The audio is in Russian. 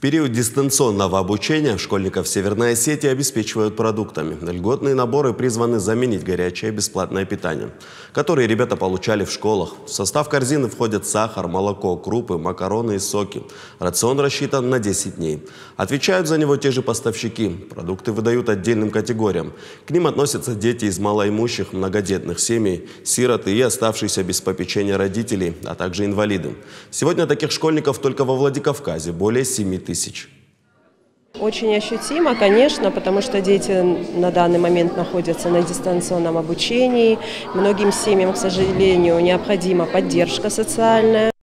период дистанционного обучения школьников Северной Осетии обеспечивают продуктами. Льготные наборы призваны заменить горячее бесплатное питание, которое ребята получали в школах. В состав корзины входят сахар, молоко, крупы, макароны и соки. Рацион рассчитан на 10 дней. Отвечают за него те же поставщики. Продукты выдают отдельным категориям. К ним относятся дети из малоимущих, многодетных семей, сироты и оставшиеся без попечения родителей, а также инвалиды. Сегодня таких школьников только во Владикавказе более 7 тысяч. Очень ощутимо, конечно, потому что дети на данный момент находятся на дистанционном обучении. Многим семьям, к сожалению, необходима поддержка социальная.